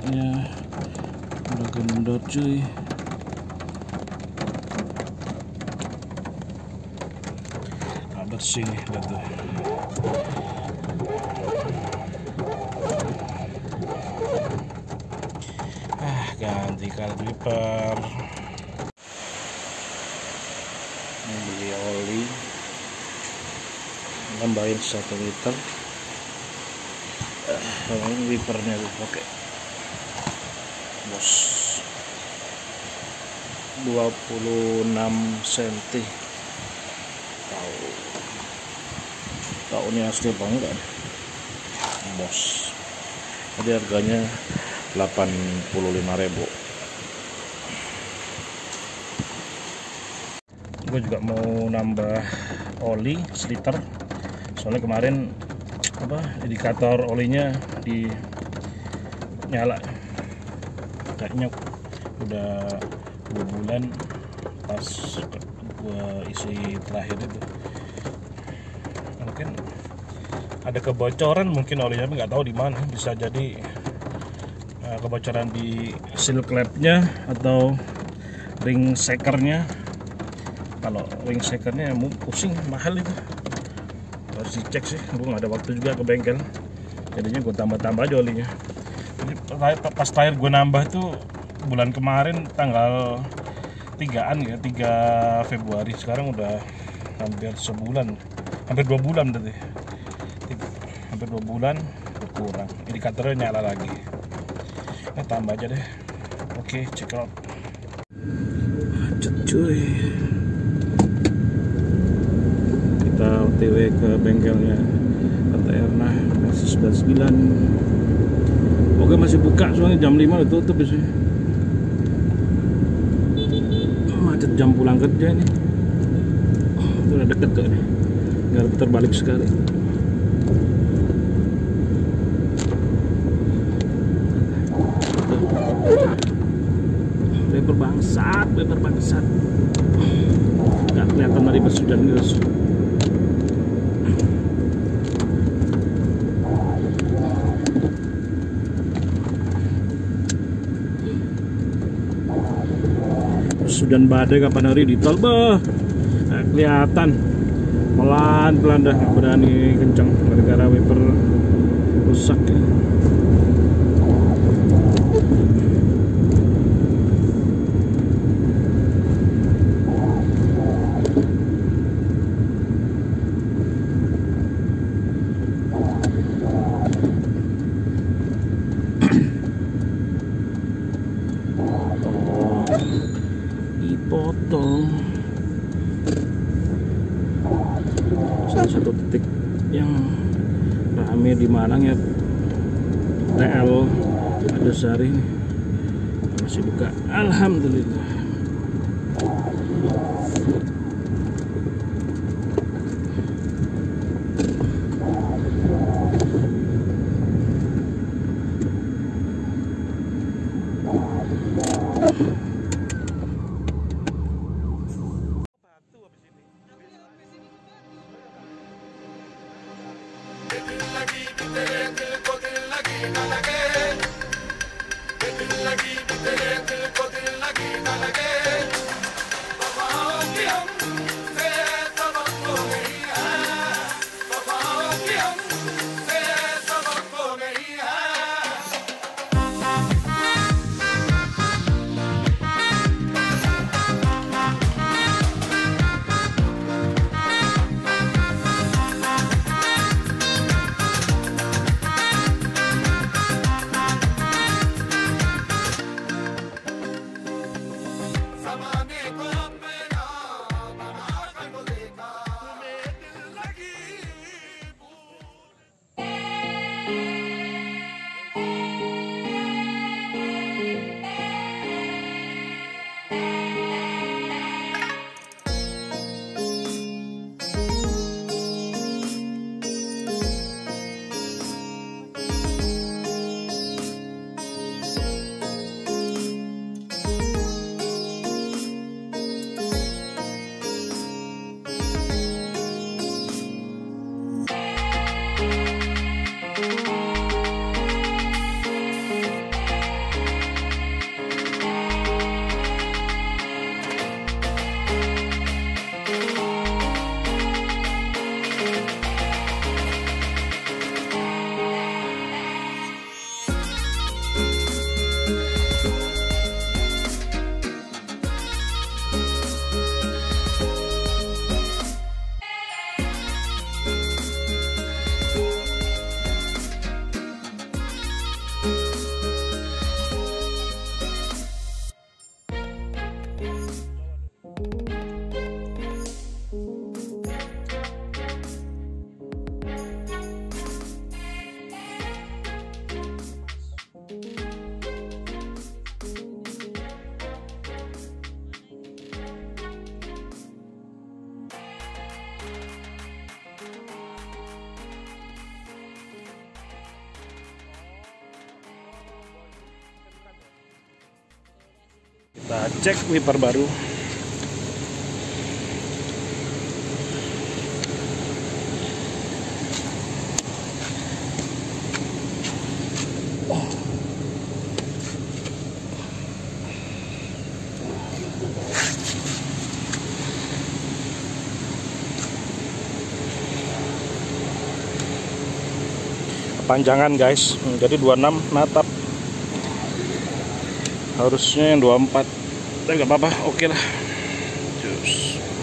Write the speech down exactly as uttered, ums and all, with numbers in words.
minyak udah kendor cuy. Nah, bersih nih, lihat tuh. Ah, ganti kaliper. Ini beli oli, nambahin satu liter. Ah, ini wipernya tuh pakai bos dua puluh enam senti. Tahu tahu ini asli apa enggak bos. Jadi harganya delapan puluh lima ribu. Gue juga mau nambah oli seliter, soalnya kemarin apa indikator olinya di nyala, kayaknya udah dua bulan pas gua isi terakhir itu. Mungkin ada kebocoran, mungkin olinya nggak tahu di mana. Bisa jadi uh, kebocoran di seal clamp-nya atau ring shakernya. Kalau ring shakernya pusing, mahal itu, harus dicek sih. Gue nggak ada waktu juga ke bengkel, jadinya gue tambah-tambah aja olinya. Jadi pas terakhir gue nambah tuh bulan kemarin tanggal tigaan ya, tiga Februari. Sekarang udah hampir sebulan, hampir dua bulan berarti. Hampir dua bulan berkurang, indikatornya nyala lagi. Nah, tambah aja deh. Oke, check out. Macet cuy. Kita O T W ke bengkelnya Tante Erna, masih sembilan puluh sembilan. Oke, masih buka soalnya jam lima udah tutup sih. Macet jam pulang kerja nih. Oh, udah deket tuh nih, nggak putar balik sekali. Wiper bangsat, wiper bangsat. Nggak kelihatan dari bus hujan guys. Hujan badai kapan hari di tol, bah nah, kelihatan pelan-pelan dah, nggak berani kencang gara-gara wiper rusak ya. Potong salah satu titik yang rame di Malang ya, T L Adasari masih buka, alhamdulillah. Kita cek wiper baru. Panjangan guys, jadi dua puluh enam natap, harusnya yang dua puluh empat, tapi nggak apa-apa, oke lah. Cus.